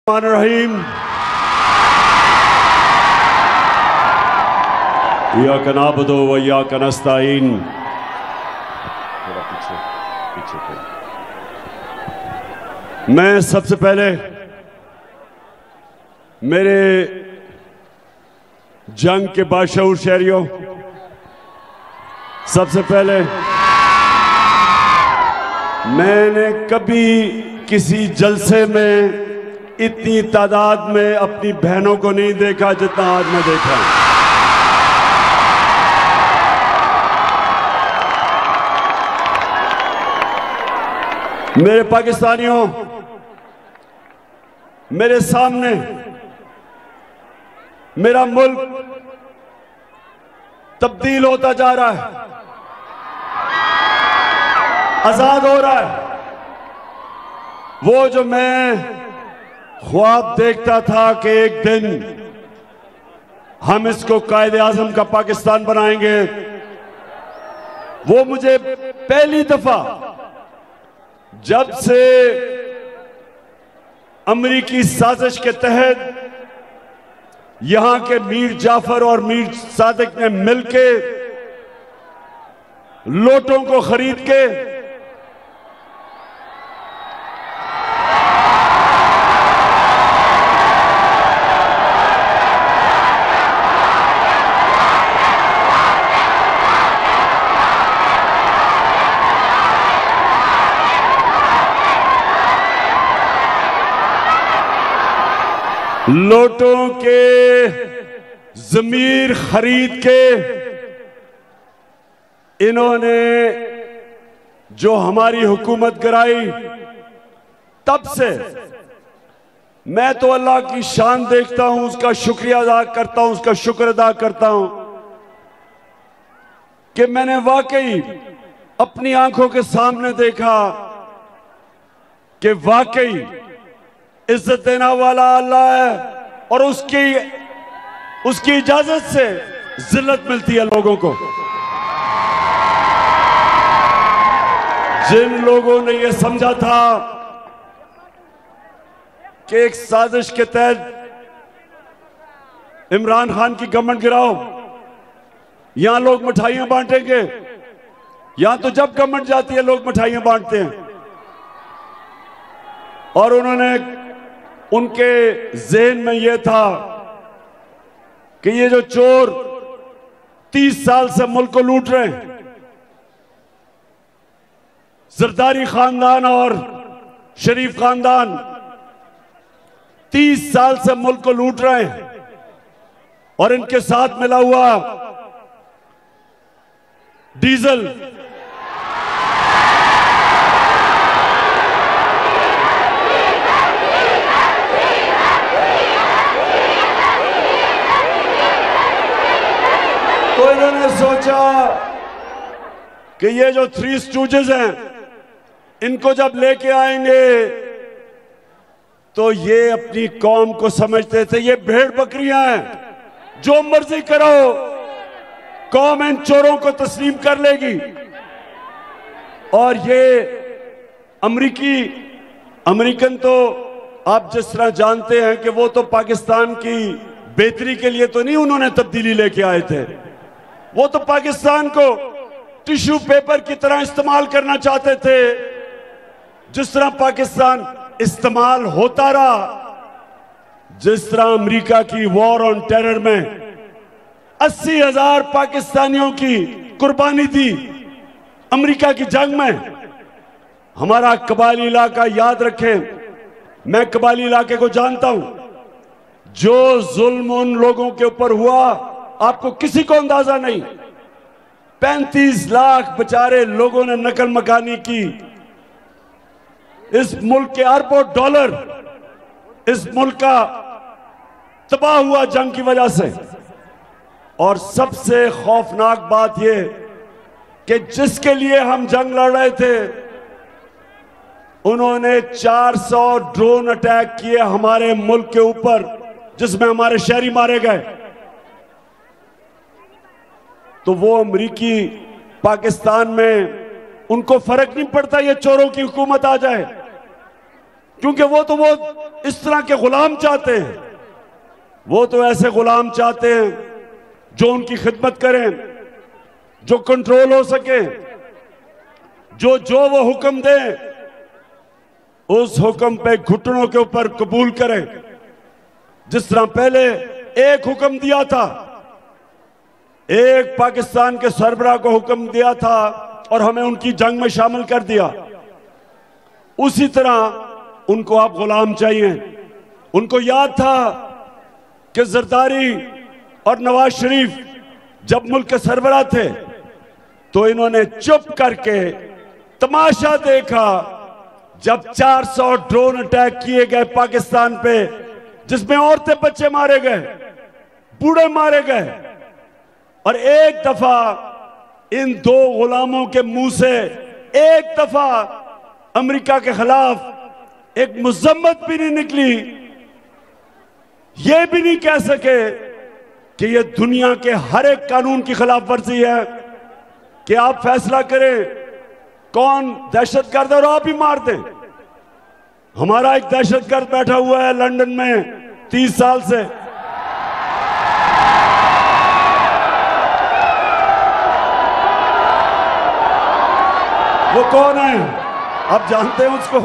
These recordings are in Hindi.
रहीम इय्याका नअबुदु व इय्याका नस्तईन। मैं सबसे पहले मेरे जंग के बाशऊर शहरियों, सबसे पहले मैंने कभी किसी जलसे में इतनी तादाद में अपनी बहनों को नहीं देखा जितना आज मैं देखा। मेरे पाकिस्तानियों, मेरे सामने मेरा मुल्क तब्दील होता जा रहा है, आजाद हो रहा है। वो जो मैं ख्वाब देखता था कि एक दिन हम इसको कायदे आज़म का पाकिस्तान बनाएंगे, वो मुझे पहली दफा जब से अमरीकी साजिश के तहत यहां के मीर जाफर और मीर सादिक ने मिलके लोटों को खरीद के लोटों के जमीर खरीद के इन्होंने जो हमारी हुकूमत कराई, तब से मैं तो अल्लाह की शान देखता हूं, उसका शुक्रिया अदा करता हूं, उसका शुक्र अदा करता हूं कि मैंने वाकई अपनी आंखों के सामने देखा कि वाकई इज्जत देना वाला अल्लाह है और उसकी इजाजत से जिल्लत मिलती है लोगों को। जिन लोगों ने यह समझा था कि एक साजिश के तहत इमरान खान की गवर्नमेंट गिराओ, यहां लोग मिठाइयां बांटेंगे, यहां तो जब गवर्नमेंट जाती है लोग मिठाइयां बांटते हैं, और उनके ज़हन में यह था कि ये जो चोर 30 साल से मुल्क को लूट रहे हैं, जरदारी खानदान और शरीफ खानदान 30 साल से मुल्क को लूट रहे हैं, और इनके साथ मिला हुआ डीजल तो इन्होंने सोचा कि ये जो थ्री स्टूजेस हैं, इनको जब लेके आएंगे तो ये अपनी कौम को समझते थे ये भेड़ बकरियां हैं, जो मर्जी करो कौम इन चोरों को तस्लीम कर लेगी। और ये अमेरिकन तो आप जिस तरह जानते हैं कि वो तो पाकिस्तान की बेहतरी के लिए तो नहीं उन्होंने तब्दीली लेके आए थे, वो तो पाकिस्तान को टिश्यू पेपर की तरह इस्तेमाल करना चाहते थे। जिस तरह पाकिस्तान इस्तेमाल होता रहा, जिस तरह अमेरिका की वॉर ऑन टेरर में 80,000 पाकिस्तानियों की कुर्बानी थी अमेरिका की जंग में। हमारा कबायली इलाका, याद रखें, मैं कबायली इलाके को जानता हूं, जो जुल्म उन लोगों के ऊपर हुआ आपको किसी को अंदाजा नहीं। 35 लाख बेचारे लोगों ने नकल मकानी की। इस मुल्क के अरबों डॉलर इस मुल्क का तबाह हुआ जंग की वजह से। और सबसे खौफनाक बात यह कि जिसके लिए हम जंग लड़ रहे थे, उन्होंने 400 ड्रोन अटैक किए हमारे मुल्क के ऊपर, जिसमें हमारे शहरी मारे गए। तो वो अमरीकी पाकिस्तान में उनको फर्क नहीं पड़ता ये चोरों की हुकूमत आ जाए, क्योंकि वो इस तरह के गुलाम चाहते हैं। वो तो ऐसे गुलाम चाहते हैं जो उनकी खिदमत करें, जो कंट्रोल हो सके, जो वो हुक्म दें उस हुक्म पे घुटनों के ऊपर कबूल करें। जिस तरह पहले एक हुक्म दिया था, एक पाकिस्तान के सरबराह को हुक्म दिया था और हमें उनकी जंग में शामिल कर दिया, उसी तरह उनको आप गुलाम चाहिए। उनको याद था कि जरदारी और नवाज शरीफ जब मुल्क के सरबराह थे तो इन्होंने चुप करके तमाशा देखा जब 400 ड्रोन अटैक किए गए पाकिस्तान पे, जिसमें औरतें बच्चे मारे गए, बूढ़े मारे गए। और एक दफा इन दो गुलामों के मुंह से एक दफा अमेरिका के खिलाफ एक मुजम्मत भी नहीं निकली। ये भी नहीं कह सके कि ये दुनिया के हर एक कानून की खिलाफ वर्जी है कि आप फैसला करें कौन दहशतगर्द है और आप ही मार दें। हमारा एक दहशतगर्द बैठा हुआ है लंदन में 30 साल से, वो कौन है आप जानते हैं उसको?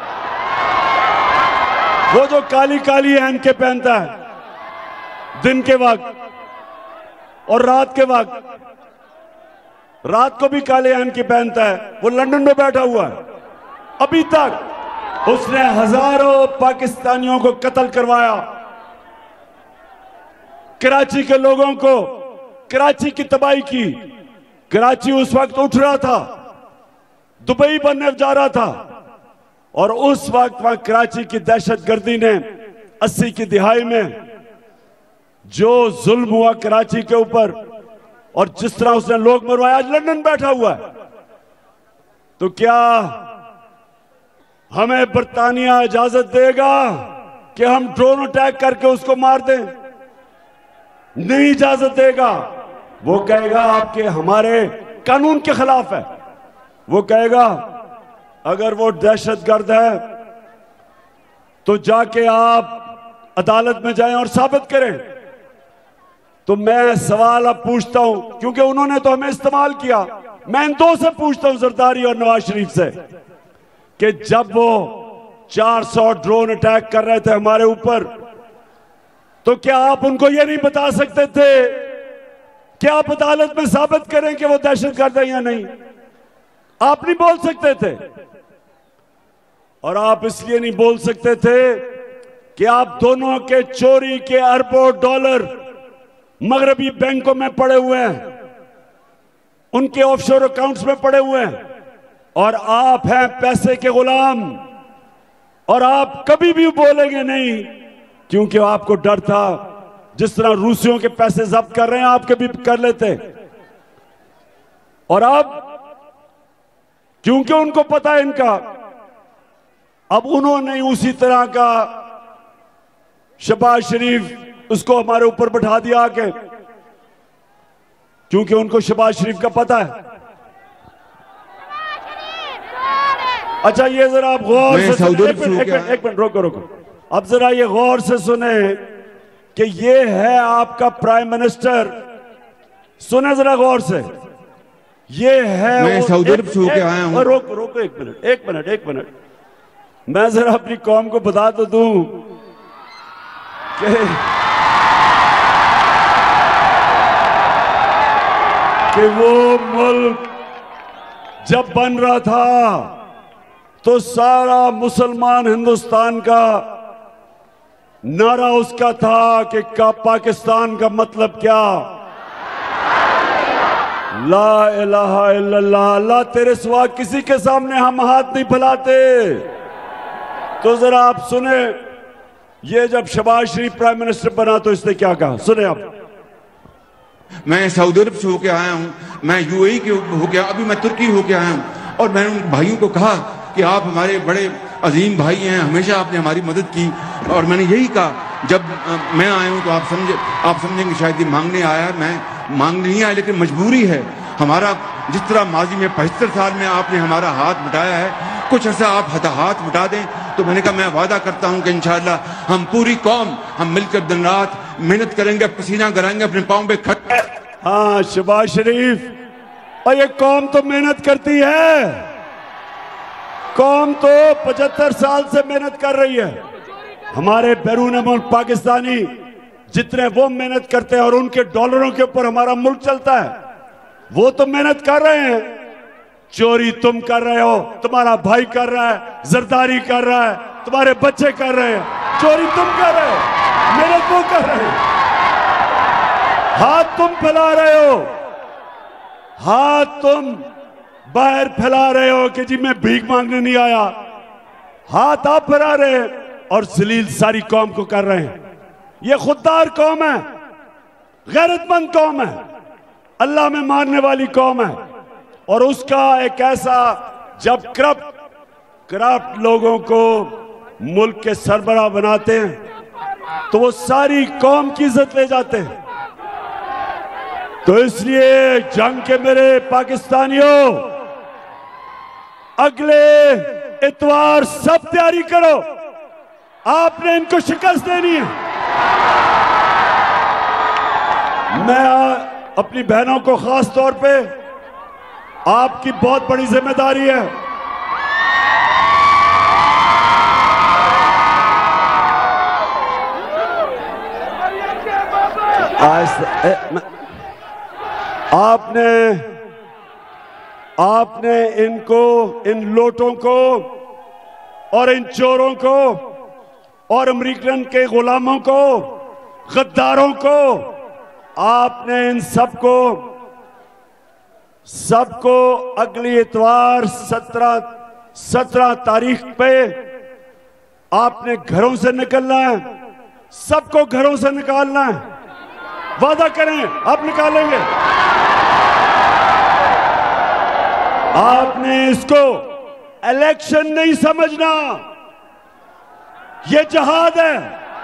वो जो काली काली ऐनकें पहनता है दिन के वक्त और रात के वक्त, रात को भी काले ऐनकें पहनता है, वो लंदन में बैठा हुआ है। अभी तक उसने हजारों पाकिस्तानियों को कत्ल करवाया, कराची के लोगों को, कराची की तबाही की। कराची उस वक्त उठ रहा था, दुबई बनने जा रहा था, और उस वक्त वहां कराची की दहशतगर्दी ने 80 की दिहाई में जो जुल्म हुआ कराची के ऊपर और जिस तरह उसने लोग मरवाए, आज लंदन बैठा हुआ है। तो क्या हमें बरतानिया इजाजत देगा कि हम ड्रोन अटैक करके उसको मार दें? नहीं इजाजत देगा। वो कहेगा आपके हमारे कानून के खिलाफ है। वो कहेगा अगर वो दहशतगर्द है तो जाके आप अदालत में जाएं और साबित करें। तो मैं सवाल अब पूछता हूं, क्योंकि उन्होंने तो हमें इस्तेमाल किया, मैं इन दो से पूछता हूं, जरदारी और नवाज शरीफ से, कि जब वो 400 ड्रोन अटैक कर रहे थे हमारे ऊपर, तो क्या आप उनको ये नहीं बता सकते थे कि आप अदालत में साबित करें कि वो दहशतगर्द है या नहीं? आप नहीं बोल सकते थे। और आप इसलिए नहीं बोल सकते थे कि आप दोनों के चोरी के अरबों डॉलर मगरबी बैंकों में पड़े हुए हैं, उनके ऑफशोर अकाउंट्स में पड़े हुए हैं, और आप हैं पैसे के गुलाम। और आप कभी भी बोलेंगे नहीं, क्योंकि आपको डर था जिस तरह रूसियों के पैसे जब्त कर रहे हैं आपके भी कर लेते। और अब क्योंकि उनको पता है इनका, अब उन्होंने उसी तरह का शहबाज शरीफ उसको हमारे ऊपर बैठा दिया आके, क्योंकि उनको शहबाज शरीफ का पता है। अच्छा ये जरा आप गौर से सुने, एक मिनट रोको। अब जरा ये गौर से सुने कि ये है आपका प्राइम मिनिस्टर। सुने जरा गौर से, ये है। मैं सऊदी अरब से होके आया हूं। रोको एक मिनट। मैं जरा अपनी कौम को बता तो दूं कि वो मुल्क जब बन रहा था तो सारा मुसलमान हिंदुस्तान का नारा उसका था कि पाकिस्तान का मतलब क्या? ला इलाहा इल्लल्लाह, अल्लाह तेरे सिवा किसी के सामने हम हाथ नहीं फैलाते। तो जरा आप सुने, ये जब शहबाज शरीफ प्राइम मिनिस्टर बना तो इसने क्या कहा, सुने आप। मैं सऊदी अरब से होके आया हूँ, मैं यूएई के होके, अभी मैं तुर्की होके आया हूँ, और मैंने उन भाइयों को कहा कि आप हमारे बड़े अजीम भाई हैं, हमेशा आपने हमारी मदद की। और मैंने यही कहा, जब मैं आया हूँ तो आप समझेंगे शायद ये मांगने आया है। मैं मांगने नहीं आया, लेकिन मजबूरी है हमारा। जिस तरह माजी में 75 साल में आपने हमारा हाथ बटाया है, कुछ ऐसा आप हाथ बटा दें तो मैंने कहा मैं वादा करता हूं कि इंशाअल्लाह हम पूरी कौम हम मिलकर दिन रात मेहनत करेंगे, पसीना कराएंगे, अपने पाँव पे खड़े। हाँ शहबाज शरीफ, और ये कौम तो मेहनत करती है, कौम तो 75 साल से मेहनत कर रही है। हमारे बैरून मुल्क पाकिस्तानी जितने वो मेहनत करते हैं और उनके डॉलरों के ऊपर हमारा मुल्क चलता है, वो तो मेहनत कर रहे हैं। चोरी तुम कर रहे हो, तुम्हारा भाई कर रहा है, जरदारी कर रहा है, तुम्हारे बच्चे कर रहे हैं। चोरी तुम कर रहे हो, मेहनत वो कर रहे हैं। हाथ तुम फैला रहे हो, हाथ तुम बाहर फैला रहे हो कि जी मैं भीख मांगने नहीं आया। हाथ आप फैला रहे हैं और जलील सारी कौम को कर रहे हैं। ये खुददार कौम है, गैरतमंद कौम है, अल्लाह में मानने वाली कौम है। और उसका एक ऐसा, जब करप्ट लोगों को मुल्क के सरबराह बनाते हैं तो वो सारी कौम की इज्जत ले जाते हैं। तो इसलिए जंग के मेरे पाकिस्तानियों, अगले इतवार सब तैयारी करो, आपने इनको शिकस्त देनी है। मैं अपनी बहनों को खास तौर पे, आपकी बहुत बड़ी जिम्मेदारी है। आपने इनको, इन लोटों को और इन चोरों को और अमेरिकन के गुलामों को, गद्दारों को, आपने इन सबको अगली इतवार 17 तारीख पे आपने घरों से निकलना है। सबको घरों से निकालना है। वादा करें आप निकालेंगे। आपने इसको इलेक्शन नहीं समझना, ये जहाद है।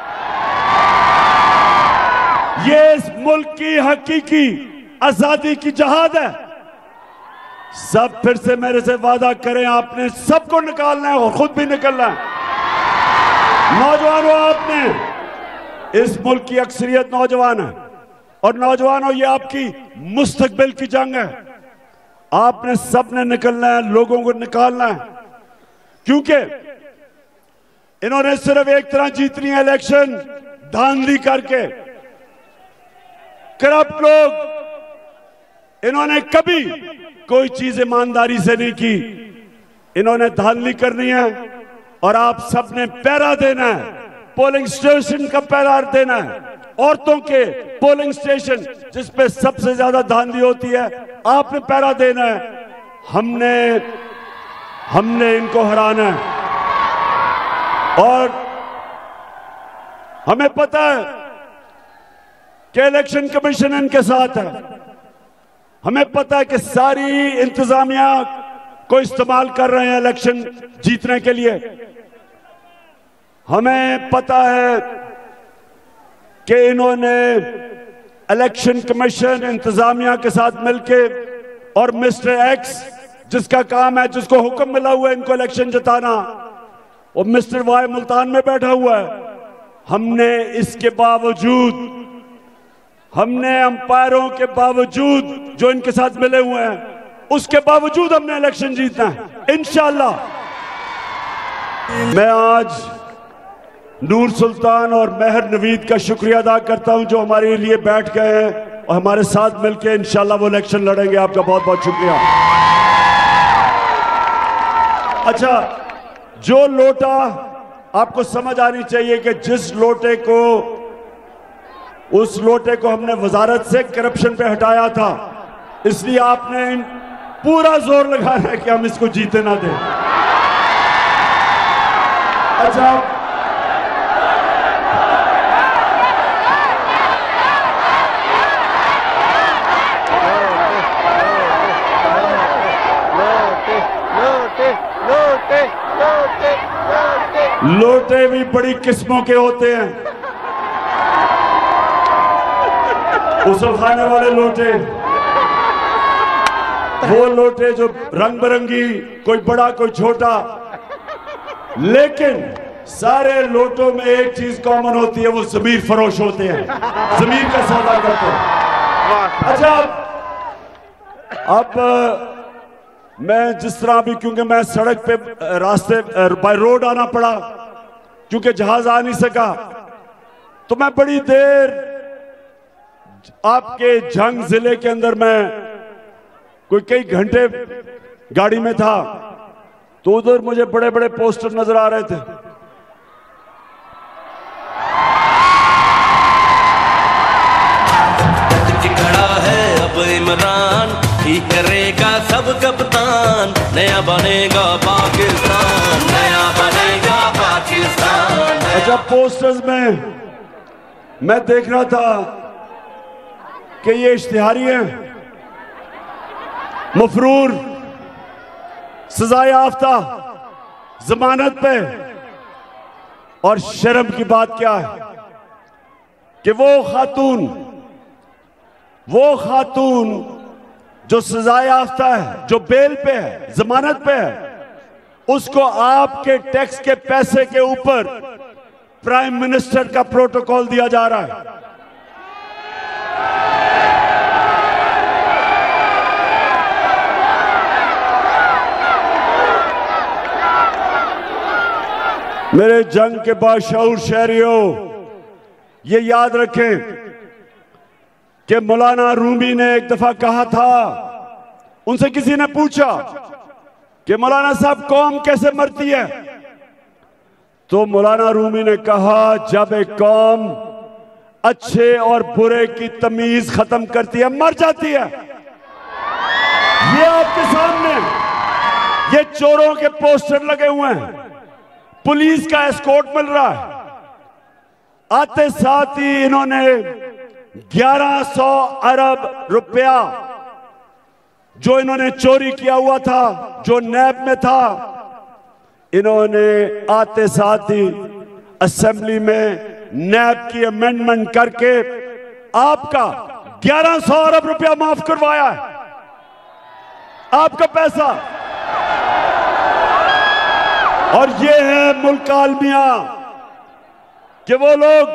ये इस मुल्क की हकीकी आजादी की जहाद है। सब फिर से मेरे से वादा करें, आपने सबको निकालना है और खुद भी निकलना है। नौजवानों, आपने, इस मुल्क की अक्सरियत नौजवान है और नौजवानों ये आपकी मुस्तकबिल की जंग है। आपने सबने निकलना है, लोगों को निकालना है, क्योंकि इन्होंने सिर्फ एक तरह जीतनी है इलेक्शन, धांधली करके। करप्ट लोग, इन्होंने कभी कोई चीज ईमानदारी से नहीं की, इन्होंने धांधली करनी है। और आप सबने पहरा देना है, पोलिंग स्टेशन का पहरा देना है, औरतों के पोलिंग स्टेशन जिसपे सबसे ज्यादा धांधली होती है, आपने पहरा देना है। हमने इनको हराना है और हमें पता है कि इलेक्शन कमीशन इनके साथ है। हमें पता है कि सारी इंतजामिया को इस्तेमाल कर रहे हैं इलेक्शन जीतने के लिए। हमें पता है कि इन्होंने इलेक्शन कमीशन इंतजामिया के साथ मिलके और मिस्टर एक्स जिसका काम है, जिसको हुक्म मिला हुआ है इनको इलेक्शन जिताना, और मिस्टर वाई मुल्तान में बैठा हुआ है। हमने इसके बावजूद, हमने अंपायरों के बावजूद जो इनके साथ मिले हुए हैं, उसके बावजूद हमने इलेक्शन जीतना है इंशाअल्लाह। मैं आज नूर सुल्तान और मेहर नवीद का शुक्रिया अदा करता हूं जो हमारे लिए बैठ गए हैं और हमारे साथ मिलकर इंशाअल्लाह वो इलेक्शन लड़ेंगे। आपका बहुत बहुत शुक्रिया। अच्छा, जो लोटा, आपको समझ आनी चाहिए कि जिस लोटे को, उस लोटे को हमने वजारत से करप्शन पे हटाया था, इसलिए आपने पूरा जोर लगाना है कि हम इसको जीते ना दें। अच्छा, लोटे भी बड़ी किस्मों के होते हैं। उसल खाने वाले लोटे, वो लोटे जो रंग बिरंगी, कोई बड़ा कोई छोटा, लेकिन सारे लोटों में एक चीज कॉमन होती है, वो जमीर फरोश होते हैं, जमीर का सौदा करते हैं। अच्छा, अब मैं जिस तरह भी, क्योंकि मैं सड़क पे रास्ते बाय रोड आना पड़ा क्योंकि जहाज आ नहीं सका, तो मैं बड़ी देर आपके जंग जिले के अंदर मैं कोई कई घंटे गाड़ी में था, तो उधर मुझे बड़े बड़े पोस्टर नजर आ रहे थे। खड़ा है अब इमरान, ठीक करेगा सब कप्तान, नया बनेगा पाकिस्तान, नया बनेगा पाकिस्तान। अच्छा, पोस्टर्स में मैं देख रहा था कि ये इश्तिहारी है, मफरूर, सजा याफ्ता, जमानत पे, और शर्म की बात क्या है कि वो खातून जो सजा याफ्ता है, जो बेल पे है, जमानत पे है, उसको आपके टैक्स के पैसे के ऊपर प्राइम मिनिस्टर का प्रोटोकॉल दिया जा रहा है। मेरे जंग के बाशऊर शहरियों, ये याद रखें कि मौलाना रूमी ने एक दफा कहा था, उनसे किसी ने पूछा कि मौलाना साहब कौम कैसे मरती है, तो मौलाना रूमी ने कहा, जब एक कौम अच्छे और बुरे की तमीज खत्म करती है, मर जाती है। ये आपके सामने ये चोरों के पोस्टर लगे हुए हैं, पुलिस का एस्कॉर्ट मिल रहा है। आते साथ ही इन्होंने 1100 अरब रुपया जो इन्होंने चोरी किया हुआ था, जो नैब में था, इन्होंने आते साथ ही असेंबली में नैब की अमेंडमेंट करके आपका 1100 अरब रुपया माफ करवाया है, आपका पैसा। और ये है मुल्क आलमिया कि वो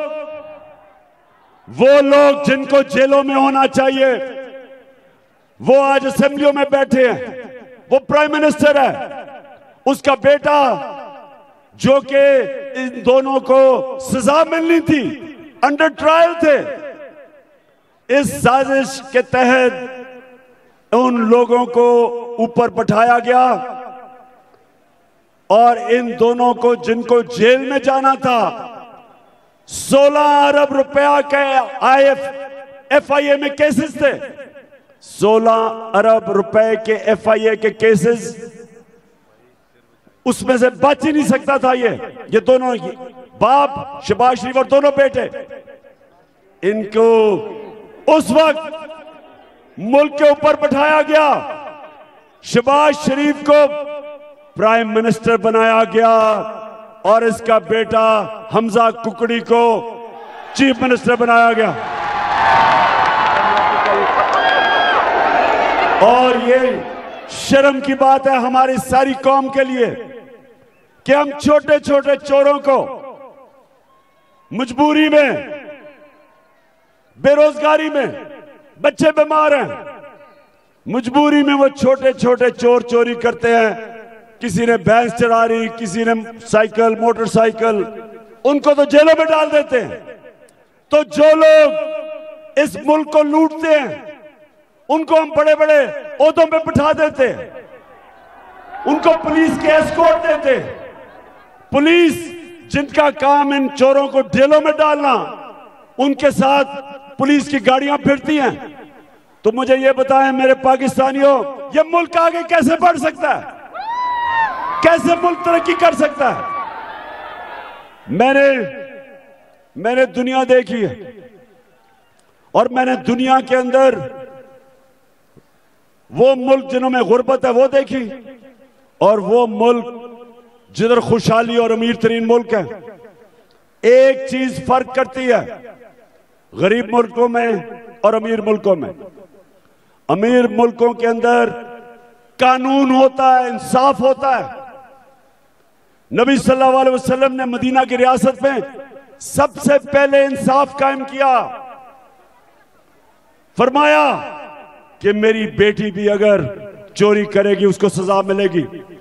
लोग जिनको जेलों में होना चाहिए, वो आज असेंबलियों में बैठे हैं। वो प्राइम मिनिस्टर है, उसका बेटा जो कि इन दोनों को सजा मिलनी थी, अंडर ट्रायल थे, इस साजिश के तहत उन लोगों को ऊपर बैठाया गया और इन दोनों को, जिनको जेल में जाना था, 16 अरब रुपया के FIA में केसेस थे, 16 अरब रुपए के FIA के केसेस, उसमें से बच ही नहीं सकता था। ये दोनों बाप शहबाज शरीफ और दोनों बेटे, इनको उस वक्त मुल्क के ऊपर बैठाया गया, शहबाज शरीफ को प्राइम मिनिस्टर बनाया गया और इसका बेटा हमजा कुकड़ी को चीफ मिनिस्टर बनाया गया। और ये शर्म की बात है हमारी सारी कौम के लिए कि हम छोटे छोटे चोरों को मजबूरी में, बेरोजगारी में, बच्चे बीमार हैं, मजबूरी में वो छोटे छोटे चोर चोरी करते हैं। किसी ने भैंस चरा रही, किसी ने साइकिल, मोटरसाइकिल, उनको तो जेलों में डाल देते हैं। तो जो लोग इस मुल्क को लूटते हैं, उनको हम बड़े बड़े ओहदों पे बिठा देते हैं, उनको पुलिस के एस्कॉर्ट देते हैं। पुलिस जिनका काम इन चोरों को जेलों में डालना, उनके साथ पुलिस की गाड़ियां फिरती हैं। तो मुझे ये बताएं मेरे पाकिस्तानियों, ये मुल्क आगे कैसे बढ़ सकता है, कैसे मुल्क तरक्की कर सकता है? मैंने दुनिया देखी है और मैंने दुनिया के अंदर वो मुल्क जिन्हों में गुर्बत है वो देखी, और वो मुल्क जिधर खुशहाली और अमीर तरीन मुल्क है। एक चीज फर्क करती है गरीब मुल्कों में और अमीर मुल्कों में। अमीर मुल्कों के अंदर कानून होता है, इंसाफ होता है। नबी सल्लल्लाहु अलैहि वसल्लम ने मदीना की रियासत में सबसे पहले इंसाफ कायम किया। फरमाया कि मेरी बेटी भी अगर चोरी करेगी उसको सजा मिलेगी।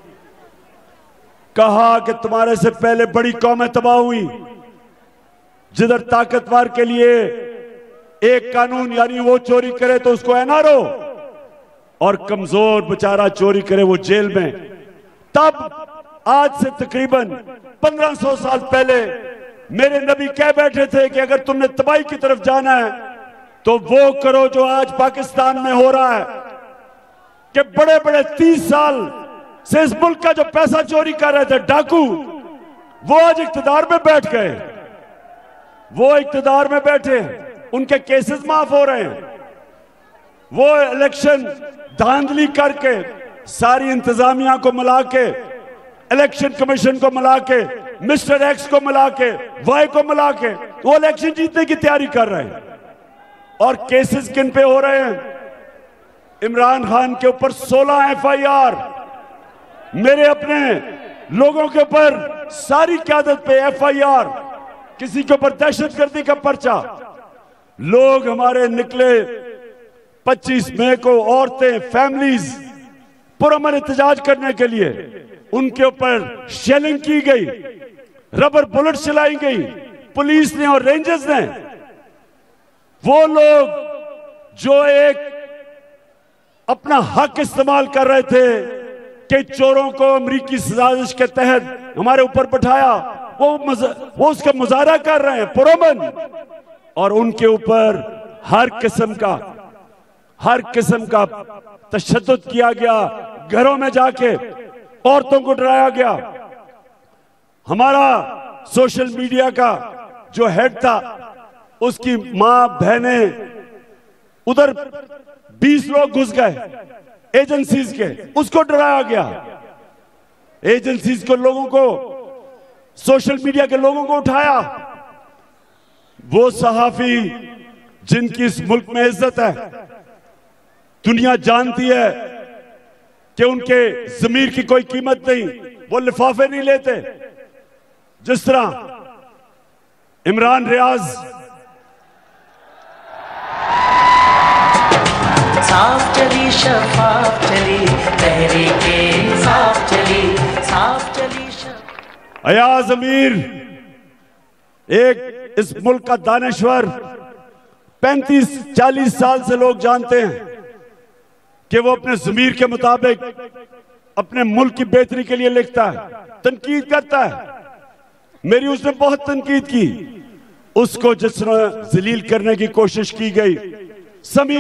कहा कि तुम्हारे से पहले बड़ी कौमें तबाह हुई, जिधर ताकतवर के लिए एक कानून, यानी वो चोरी करे तो उसको एनआरओ, और कमजोर बेचारा चोरी करे वो जेल में। तब आज से तकरीबन 1500 साल पहले मेरे नबी कह बैठे थे कि अगर तुमने तबाही की तरफ जाना है तो वो करो जो आज पाकिस्तान में हो रहा है, कि बड़े बड़े 30 साल से इस मुल्क का जो पैसा चोरी कर रहे थे डाकू, वो आज इख्तिदार में बैठ गए। वो इख्तिदार में बैठे, उनके केसेस माफ हो रहे हैं। वो इलेक्शन धांधली करके सारी इंतजामिया को मिला के, इलेक्शन कमीशन को मिला के, मिस्टर एक्स को मिला के, वाई को मिला के वो इलेक्शन जीतने की तैयारी कर रहे हैं। और केसेस किन पे हो रहे हैं? इमरान खान के ऊपर 16 FIR, मेरे अपने लोगों के ऊपर सारी क़यादत पे FIR, किसी के ऊपर दहशतगर्दी का पर्चा। लोग हमारे निकले 25 मई को, औरतें, फैमिलीज पुरअमन एहतजाज करने के लिए, उनके ऊपर शेलिंग की गई, रबर बुलेट चलाई गई पुलिस ने और रेंजर्स ने। वो लोग जो एक अपना हक इस्तेमाल कर रहे थे कि चोरों को अमरीकी साजिश के तहत हमारे ऊपर बैठाया, वो उसका मुजाहरा कर रहे हैं पुरअमन, और उनके ऊपर हर किस्म का तशद्दुद किया गया। घरों में जाके औरतों को डराया गया। हमारा सोशल मीडिया का जो हेड था, उसकी मां बहनें, उधर 20 लोग घुस गए एजेंसीज के, उसको डराया गया। एजेंसीज के लोगों को, सोशल मीडिया के लोगों को उठाया। वो सहाफी जिनकी इस मुल्क में इज्जत है, दुनिया जानती है कि उनके ज़मीर की कोई कीमत नहीं, वो लिफाफे नहीं लेते। जिस तरह इमरान रियाज साफ चली, शफाफ चली, तहरीके साफ चली, साफ चली। अयाज अमीर, एक इस मुल्क का दानिश्वर, 35-40 साल से लोग जानते हैं कि वो अपने ज़मीर के मुताबिक अपने मुल्क की बेहतरी के लिए लिखता है, तनकीद करता है। मेरी उसने बहुत तनकीद की, उसको जिस तरह जलील करने की कोशिश की गई। समी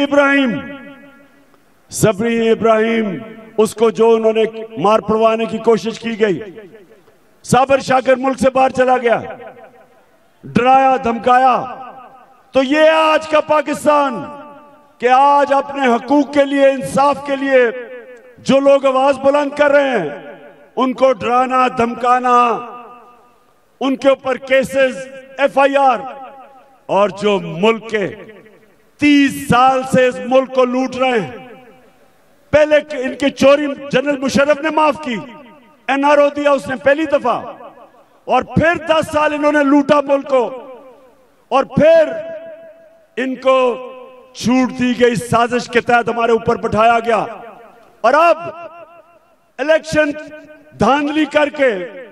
इब्राहिम, उसको जो उन्होंने मार पड़वाने की कोशिश की गई। साबर शाकर मुल्क से बाहर चला गया, डराया धमकाया। तो ये आज का पाकिस्तान कि आज अपने हकूक के लिए, इंसाफ के लिए जो लोग आवाज बुलंद कर रहे हैं, उनको डराना, धमकाना, उनके ऊपर केसेस, FIR, और जो मुल्क के 30 साल से इस मुल्क को लूट रहे हैं। पहले इनकी चोरी जनरल मुशर्रफ ने माफ की, NRO दिया उसने पहली दफा, और फिर 10 साल इन्होंने लूटा मुल्क को, और फिर इनको छूट दी गई, साजिश के तहत हमारे ऊपर बैठाया गया। और अब इलेक्शन धांधली करके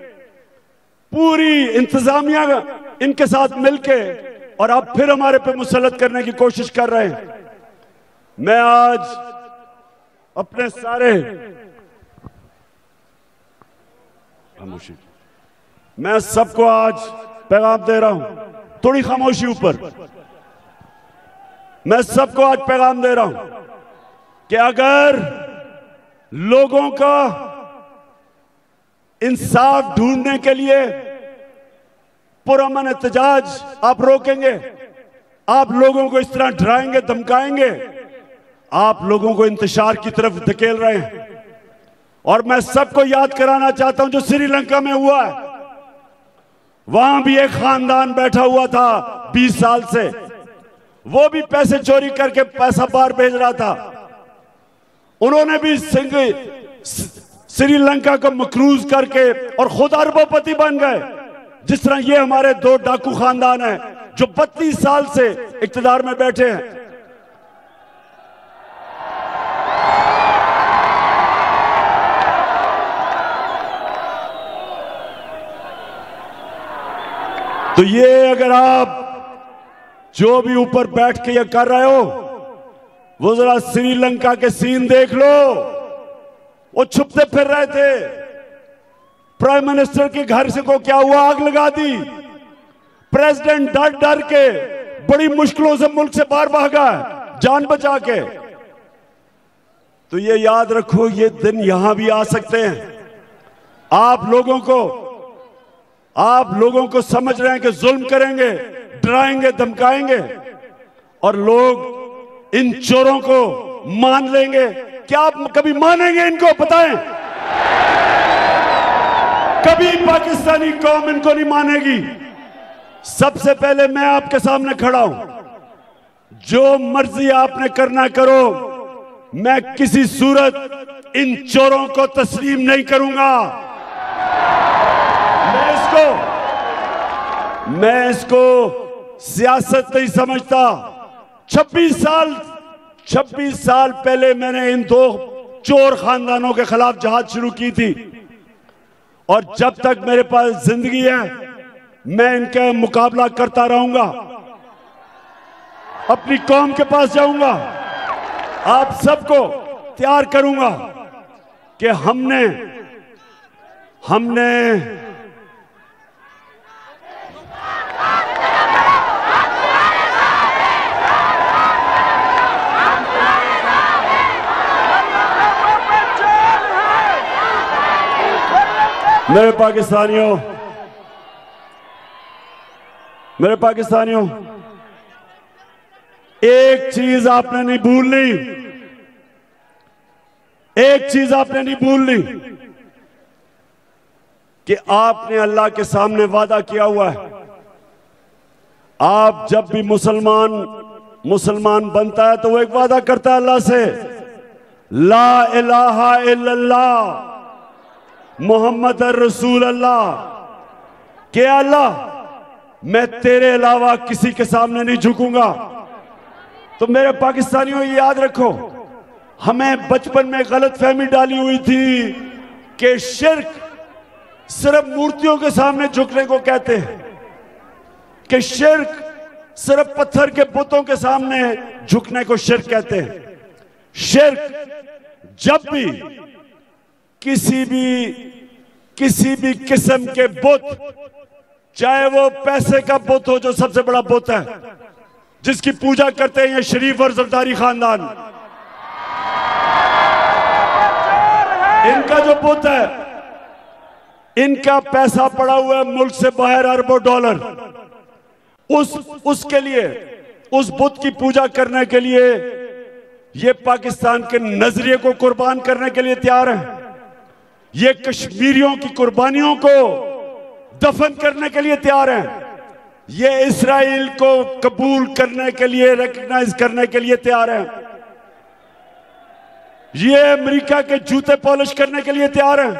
पूरी इंतजामिया इनके साथ मिलके, और अब फिर हमारे पे मुसल्लत करने की कोशिश कर रहे हैं। मैं आज अपने सारे खामोशी, मैं सबको आज पैगाम दे रहा हूं, थोड़ी खामोशी ऊपर। मैं सबको आज पैगाम दे रहा हूं कि अगर लोगों का इंसाफ ढूंढने के लिए पुरअमन एहतजाज आप रोकेंगे, आप लोगों को इस तरह डराएंगे, धमकाएंगे, आप लोगों को इंतशार की तरफ धकेल रहे हैं। और मैं सबको याद कराना चाहता हूं जो श्रीलंका में हुआ है, वहां भी एक खानदान बैठा हुआ था 20 साल से, वो भी पैसे चोरी करके पैसा बाहर भेज रहा था। उन्होंने भी श्रीलंका को मकरूज करके और खुद अरबोपति बन गए। जिस तरह ये हमारे दो डाकू खानदान हैं जो 32 साल से इक्तदार में बैठे हैं। तो ये अगर आप जो भी ऊपर बैठ के ये कर रहे हो, वो जरा श्रीलंका के सीन देख लो। वो छुपते फिर रहे थे। प्राइम मिनिस्टर के घर से को क्या हुआ, आग लगा दी। प्रेसिडेंट डर डर के बड़ी मुश्किलों से मुल्क से बाहर भागा जान बचा के। तो ये याद रखो, ये दिन यहां भी आ सकते हैं। आप लोगों को समझ रहे हैं कि जुल्म करेंगे, डराएंगे, धमकाएंगे और लोग इन चोरों को मान लेंगे। क्या आप कभी मानेंगे इनको? बताएं। कभी पाकिस्तानी कौम इनको नहीं मानेगी। सबसे पहले मैं आपके सामने खड़ा हूं। जो मर्जी आपने करना करो, मैं किसी सूरत इन चोरों को तस्लीम नहीं करूंगा। मैं इसको सियासत नहीं समझता। 26 साल पहले मैंने इन दो चोर खानदानों के खिलाफ जहाद शुरू की थी और जब तक मेरे पास जिंदगी है मैं इनका मुकाबला करता रहूंगा। अपनी कौम के पास जाऊंगा, आप सबको तैयार करूंगा कि हमने मेरे पाकिस्तानियों, एक चीज आपने नहीं भूलनी कि आपने अल्लाह के सामने वादा किया हुआ है। आप जब भी मुसलमान बनता है तो वो एक वादा करता है अल्लाह से, ला इलाहा इल्लल्लाह मोहम्मद रसूल अल्लाह, के अल्लाह मैं तेरे अलावा किसी के सामने नहीं झुकूंगा। तो मेरे पाकिस्तानियों ये याद रखो, हमें बचपन में गलत फहमी डाली हुई थी कि शिर्क सिर्फ मूर्तियों के सामने झुकने को कहते हैं, कि शिर्क सिर्फ पत्थर के बुतों के सामने झुकने को शिर्क कहते हैं। शिर्क जब भी किसी भी किस्म के बुत, चाहे वो पैसे का बुत हो जो सबसे बड़ा बुत है जिसकी पूजा करते हैं ये शरीफ और जरदारी खानदान, इनका जो बुत है, इनका पैसा पड़ा हुआ है मुल्क से बाहर अरबों डॉलर। उसके लिए, उस बुत की पूजा करने के लिए ये पाकिस्तान के नजरिए को कुर्बान करने के लिए तैयार है। ये कश्मीरियों की कुर्बानियों को दफन करने के लिए तैयार हैं। ये इस्राइल को कबूल करने के लिए, रिकॉग्नाइज करने के लिए तैयार हैं। ये अमेरिका के जूते पॉलिश करने के लिए तैयार हैं।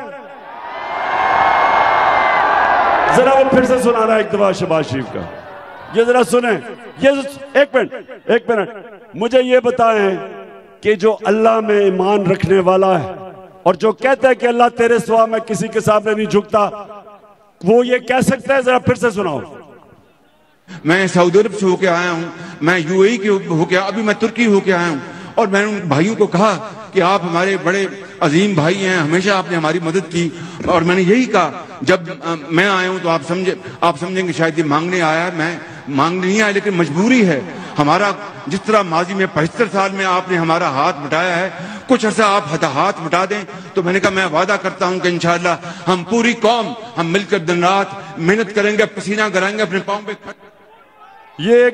जरा वो फिर से सुनाना एक दफा शहबाज शरीफ का, ये जरा सुने। ये एक मिनट मुझे ये बताएं कि जो अल्लाह में ईमान रखने वाला है और जो कहता है कि अल्लाह तेरे सिवा मैं किसी के सामने नहीं झुकता, वो ये कह सकता है? जरा फिर से सुनाओ। मैं सऊदी अरब से होके आया हूँ, मैं यूएई के होके, अभी मैं तुर्की होके आया हूँ और मैंने उन भाइयों को कहा कि आप हमारे बड़े अजीम भाई हैं, हमेशा आपने हमारी मदद की। और मैंने यही कहा, जब मैं आया हूँ तो आप समझेंगे शायद ये मांगने आया, मैं मांगने नहीं आया, लेकिन मजबूरी है हमारा। जिस तरह माजी में 75 साल में आपने हमारा हाथ बटाया है, कुछ अर्सा आप हाथ बटा दें। तो मैंने कहा मैं वादा करता हूं कि इंशाअल्लाह हम पूरी कौम हम मिलकर दिन रात मेहनत करेंगे, पसीना कराएंगे अपने पांव पे। ये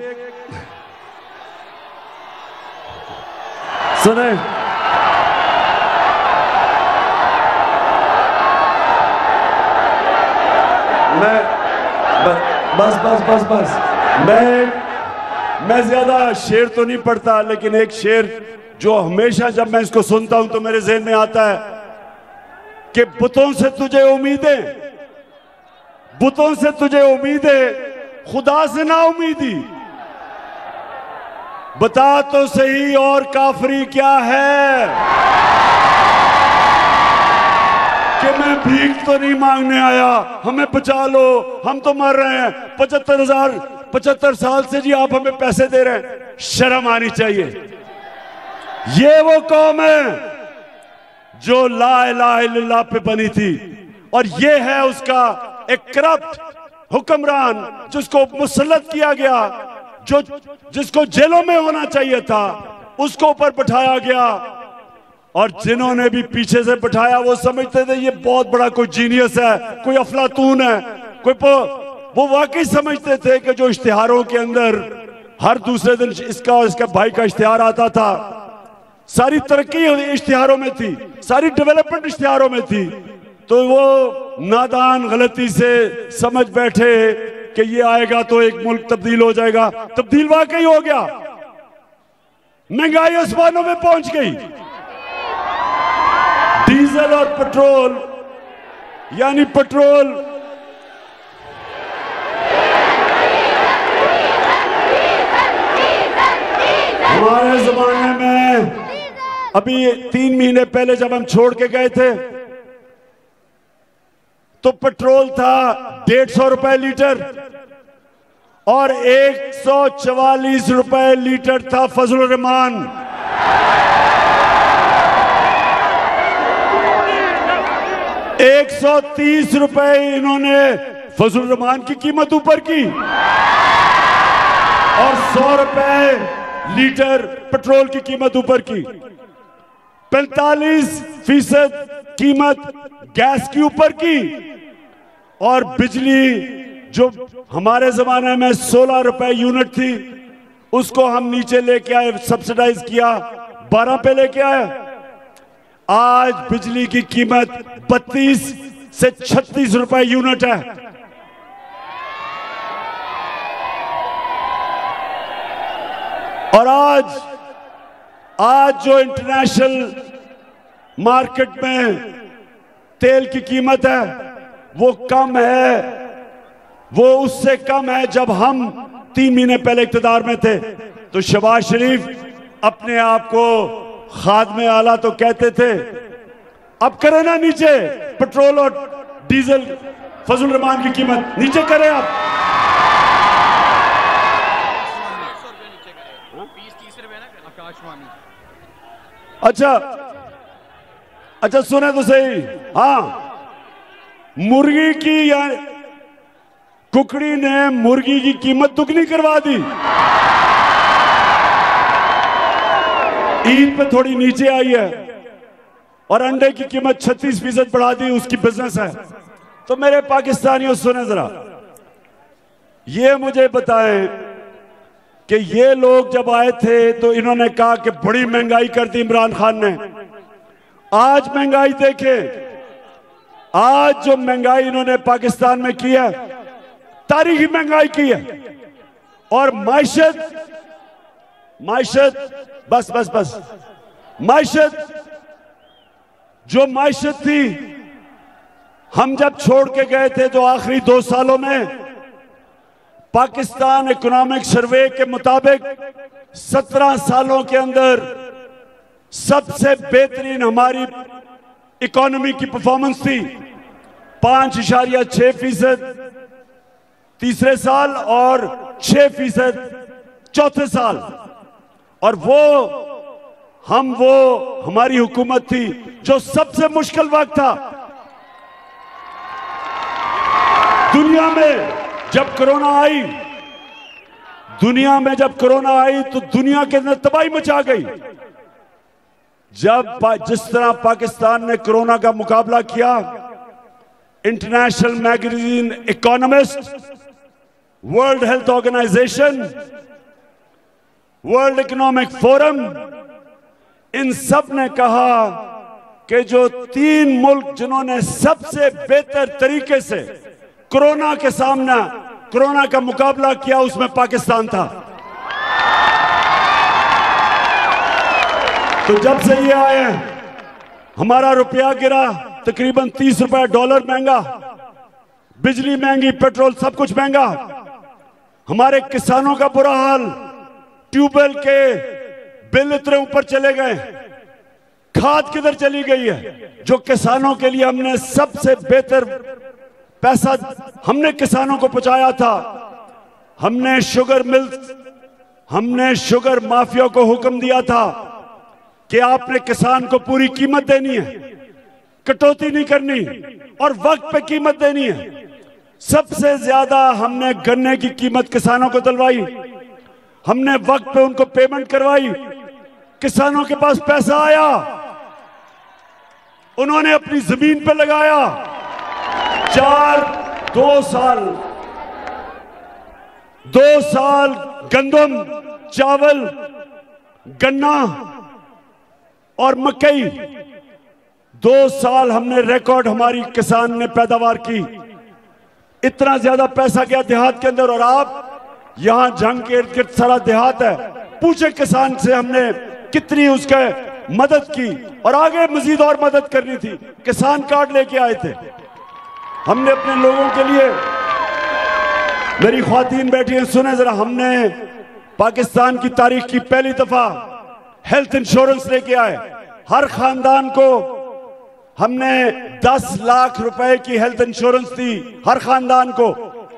सुने, मैं बस मैं ज्यादा शेर तो नहीं पढ़ता, लेकिन एक शेर जो हमेशा जब मैं इसको सुनता हूं तो मेरे ज़हन में आता है कि बुतों से तुझे उम्मीदें, बुतों से तुझे उम्मीदें, खुदा से ना उम्मीदी। बता तो सही और काफरी क्या है, कि मैं भीख तो नहीं मांगने आया, हमें बचा लो, हम तो मर रहे हैं, 75 साल से जी आप हमें पैसे दे रहे हैं। शर्म आनी चाहिए। ये वो कौम है जो ला इलाहा इल्लल्लाह पे बनी थी, और ये है उसका एक करप्ट हुक्मरान जिसको मुसल्लत किया गया, जो जिसको जेलों में होना चाहिए था उसको ऊपर बैठाया गया। और जिन्होंने भी पीछे से बैठाया वो समझते थे ये बहुत बड़ा कोई जीनियस है, कोई अफलातून है, वो वाकई समझते थे कि जो इश्तिहारों के अंदर हर दूसरे दिन इसका और इसके भाई का इश्तिहार आता था, सारी तरक्की इश्तिहारों में थी, सारी डेवलपमेंट इश्तिहारों में थी, तो वो नादान गलती से समझ बैठे कि ये आएगा तो एक मुल्क तब्दील हो जाएगा। तब्दील वाकई हो गया, महंगाई आसमानों में पहुंच गई। डीजल और पेट्रोल, यानी पेट्रोल हमारे जमाने में, अभी 3 महीने पहले जब हम छोड़ के गए थे तो पेट्रोल था 150 रुपए लीटर और 144 रुपए लीटर था फजल रहमान। 130 रुपए इन्होंने फजल रहमान की कीमत ऊपर की और 100 रुपए लीटर पेट्रोल की कीमत ऊपर की। 45% कीमत गैस की ऊपर की और बिजली जो हमारे जमाने में 16 रुपए यूनिट थी उसको हम नीचे लेके आए, सब्सिडाइज किया, 12 पे लेके आए। आज बिजली की कीमत 32 से 36 रुपए यूनिट है। और आज जो इंटरनेशनल मार्केट में तेल की कीमत है वो कम है, वो उससे कम है जब हम 3 महीने पहले इक़्तिदार में थे। तो शहबाज शरीफ अपने आप को खादमे आला तो कहते थे, अब करें ना नीचे पेट्रोल और डीजल फजल रहमान की कीमत नीचे करें आप। अच्छा सुने तो सही, हाँ, मुर्गी की या कुकड़ी ने मुर्गी की कीमत दुगनी करवा दी। ईद पे थोड़ी नीचे आई है और अंडे की कीमत 36% बढ़ा दी, उसकी बिजनेस है। तो मेरे पाकिस्तानियों सुने जरा, ये मुझे बताएं कि ये लोग जब आए थे तो इन्होंने कहा कि बड़ी महंगाई कर दी इमरान खान ने। आज महंगाई देखें, आज जो महंगाई इन्होंने पाकिस्तान में की है, तारीखी महंगाई की है। और माइशत बस माइशत जो माइशत थी, हम जब छोड़ के गए थे तो आखिरी 2 सालों में पाकिस्तान इकोनॉमिक सर्वे के मुताबिक 17 सालों के अंदर सबसे बेहतरीन हमारी इकोनॉमी की परफॉर्मेंस थी। 5.6% तीसरे साल और 6% चौथे साल। और वो हमारी हुकूमत थी जो सबसे मुश्किल वक्त था दुनिया में। जब कोरोना आई तो दुनिया के अंदर तबाही मचा गई। जिस तरह पाकिस्तान ने कोरोना का मुकाबला किया, international magazine Economist, world health organisation, world economic forum, इन सब ने कहा कि जो 3 मुल्क जिन्होंने सबसे बेहतर तरीके से कोरोना का मुकाबला किया उसमें पाकिस्तान था। तो जब से ये आए हमारा रुपया गिरा, तकरीबन 30 रुपए डॉलर महंगा, बिजली महंगी, पेट्रोल सब कुछ महंगा। हमारे किसानों का बुरा हाल, ट्यूबवेल के बिल इतने ऊपर चले गए, खाद किधर चली गई है? जो किसानों के लिए हमने सबसे बेहतर पैसा हमने किसानों को पहुंचाया था। हमने शुगर मिल्स, हमने शुगर माफिया को हुक्म दिया था कि आपने किसान को पूरी कीमत देनी है, कटौती नहीं करनी और वक्त पे कीमत देनी है। सबसे ज्यादा हमने गन्ने की कीमत किसानों को दिलवाई, हमने वक्त पे उनको पेमेंट करवाई, किसानों के पास पैसा आया, उन्होंने अपनी जमीन पे लगाया। 2 साल गंदम, चावल, गन्ना और मकई, 2 साल हमने रिकॉर्ड हमारी किसान ने पैदावार की। इतना ज्यादा पैसा गया देहात के अंदर। और आप यहां जंग के इर्द गिर्द सारा देहात है, पूछे किसान से हमने कितनी उसके मदद की और आगे मजीद और मदद करनी थी। किसान कार्ड लेके आए थे हमने अपने लोगों के लिए। मेरी ख्वातीन बैठी हैं, सुने जरा, हमने पाकिस्तान की तारीख की पहली दफा हेल्थ इंश्योरेंस लेके आए। हर खानदान को हमने 10 लाख रुपए की हेल्थ इंश्योरेंस दी, हर खानदान को।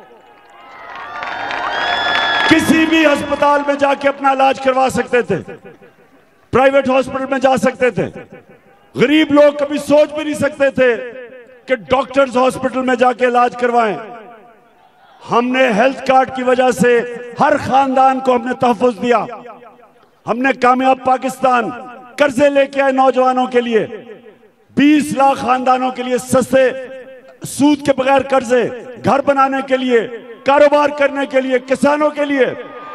किसी भी अस्पताल में जाके अपना इलाज करवा सकते थे, प्राइवेट हॉस्पिटल में जा सकते थे। गरीब लोग कभी सोच भी नहीं सकते थे कि डॉक्टर्स हॉस्पिटल में जाके इलाज करवाएं। हमने हेल्थ कार्ड की वजह से हर खानदान को हमने तहफ़्फ़ुज़ दिया। हमने कामयाब पाकिस्तान कर्जे लेके आए नौजवानों के लिए, 20 लाख खानदानों के लिए सस्ते सूद के बगैर कर्जे, घर बनाने के लिए, कारोबार करने के लिए, किसानों के लिए।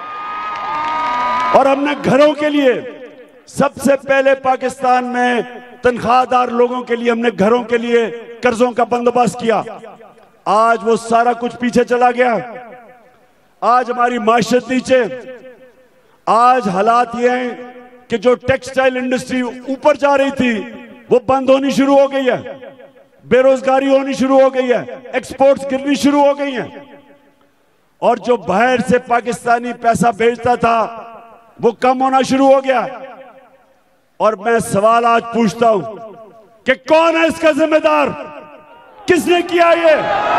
और हमने घरों के लिए सबसे पहले पाकिस्तान में तनख्वाहदार लोगों के लिए हमने घरों के लिए कर्जों का बंदोबस्त किया। आज वो सारा कुछ पीछे चला गया। आज हमारी माशरत नीचे, आज हालात ये हैं कि जो टेक्सटाइल इंडस्ट्री ऊपर जा रही थी वो बंद होनी शुरू हो गई है, बेरोजगारी होनी शुरू हो गई है, एक्सपोर्ट्स गिरनी शुरू हो गई हैं। और जो बाहर से पाकिस्तानी पैसा भेजता था वो कम होना शुरू हो गया। और मैं सवाल आज पूछता हूं कि कौन है इसका जिम्मेदार? किसने किया ये?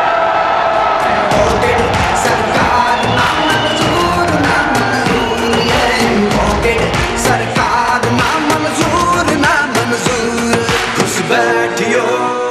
सरकार ना मंजूर, ना मंजूर सरकार ना मंजूर, ना मंजूर। खुश बैठियो।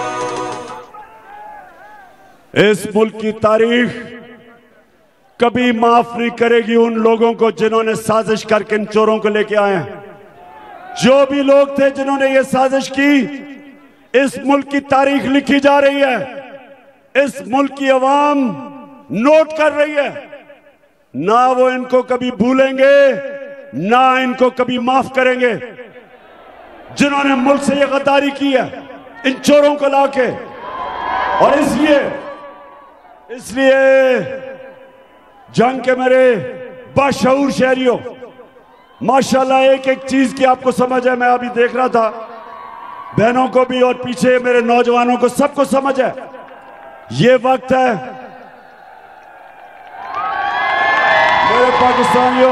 इस मुल्क की तारीख कभी माफ नहीं करेगी उन लोगों को जिन्होंने साजिश करके इन चोरों को लेके आए हैं। जो भी लोग थे जिन्होंने ये साजिश की, इस मुल्क की तारीख लिखी जा रही है। इस मुल्क की अवाम नोट कर रही है। ना वो इनको कभी भूलेंगे, ना इनको कभी माफ करेंगे। जिन्होंने मुल्क से ये गद्दारी की है इन चोरों को लाके। और इसलिए जंग के मेरे बाशऊर शहरियों, माशाल्लाह एक एक चीज की आपको समझ है। मैं अभी देख रहा था, बहनों को भी और पीछे मेरे नौजवानों को सबको समझ है। ये वक्त है मेरे पाकिस्तानियों,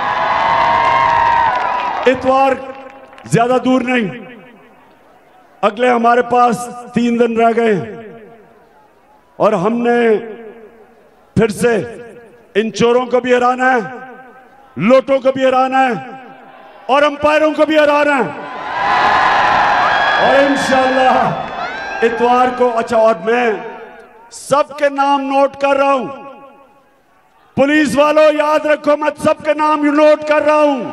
इतवार ज्यादा दूर नहीं, अगले हमारे पास 3 दिन रह गए और हमने फिर से इन चोरों को भी हराना है, लोटों को भी हराना है और अंपायरों को भी हराना है। और इंशाअल्लाह इतवार को, अच्छा, और मैं सबके नाम नोट कर रहा हूं। पुलिस वालों याद रखो, मैं सबके नाम नोट कर रहा हूं।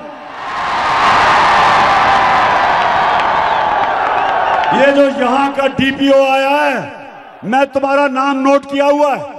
ये जो यहां का डीपीओ आया है, मैं तुम्हारा नाम नोट किया हुआ है।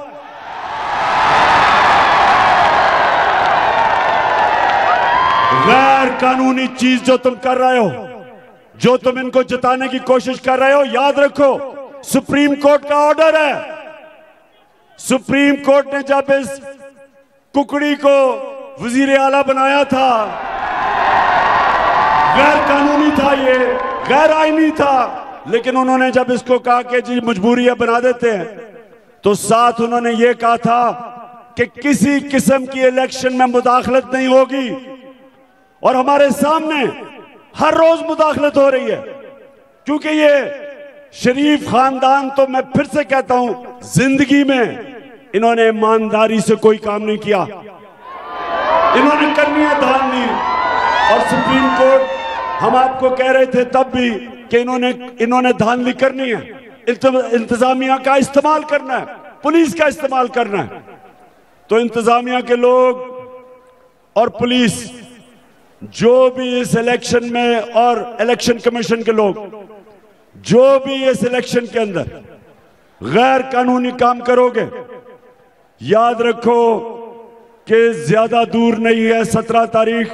गैर कानूनी चीज जो तुम कर रहे हो, जो तुम इनको जिताने की कोशिश कर रहे हो, याद रखो सुप्रीम कोर्ट का ऑर्डर है। सुप्रीम कोर्ट ने जब इस कुकड़ी को वजीर आला बनाया था, गैर कानूनी था, ये गैर आईनी था, लेकिन उन्होंने जब इसको कहा कि जी मजबूरियां बना देते हैं, तो साथ उन्होंने ये कहा था कि किसी किस्म की इलेक्शन में मुदाखलत नहीं होगी। और हमारे सामने हर रोज मुदाखलत हो रही है, क्योंकि ये शरीफ खानदान, तो मैं फिर से कहता हूं, जिंदगी में इन्होंने ईमानदारी से कोई काम नहीं किया। इन्होंने करनी है धांधली। और सुप्रीम कोर्ट, हम आपको कह रहे थे तब भी कि इन्होंने धांधली करनी है, इंतजामिया का इस्तेमाल करना है, पुलिस का इस्तेमाल करना है। तो इंतजामिया के लोग और पुलिस, जो भी इस इलेक्शन में, और इलेक्शन कमीशन के लोग, जो भी इस इलेक्शन के अंदर गैर कानूनी काम करोगे, याद रखो कि ज्यादा दूर नहीं है 17 तारीख।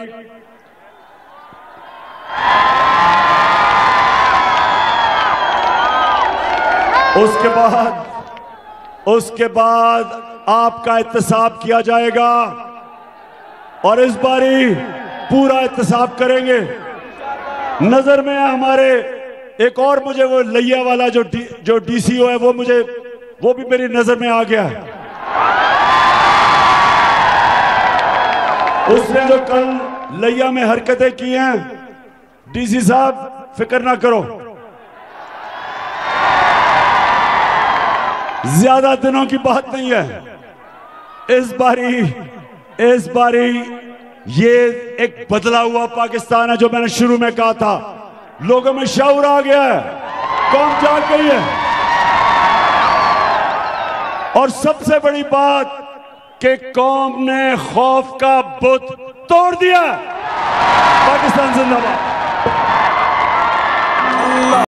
उसके बाद आपका एहतसाब किया जाएगा, और इस बारी पूरा एहतसाब करेंगे। नजर में हमारे एक और, मुझे वो लैया वाला जो डीसीओ है, वो भी मेरी नजर में आ गया है। उसने जो कल लैया में हरकतें की हैं, डीसी साहब फिक्र ना करो, ज्यादा दिनों की बात नहीं है। इस बारी ये एक बदला हुआ पाकिस्तान है, जो मैंने शुरू में कहा था। लोगों में शऊर आ गया है, कौम जाग गई है। और सबसे बड़ी बात कि कौम ने खौफ का बुत तोड़ दिया। पाकिस्तान जिंदाबाद।